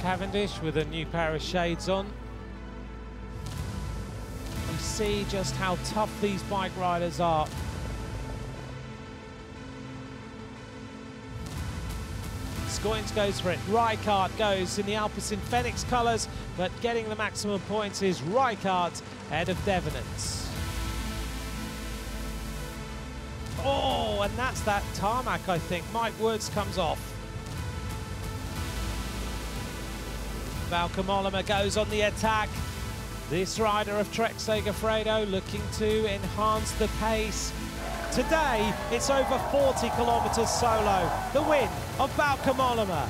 Cavendish with a new pair of shades on. You see just how tough these bike riders are. Scoins goes for it. Rijkaard goes in the Alpecin Phoenix colours, but getting the maximum points is Rijkaard ahead of Devenants. Oh, and that's that tarmac, I think. Mike Woods comes off. Valcomolima goes on the attack. This rider of Trek Segafredo looking to enhance the pace. Today, it's over 40 kilometres solo. The win of Valcomolima.